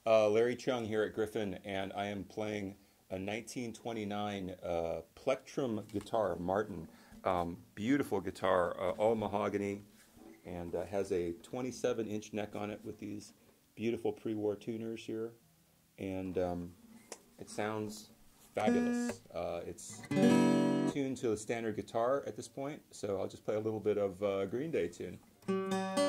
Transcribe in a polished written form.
Larry Chung here at Gryphon, and I am playing a 1929 Plectrum guitar, Martin. Beautiful guitar, all mahogany, and has a 27-inch neck on it with these beautiful pre-war tuners here, and it sounds fabulous. It's tuned to a standard guitar at this point, so I'll just play a little bit of Green Day tune.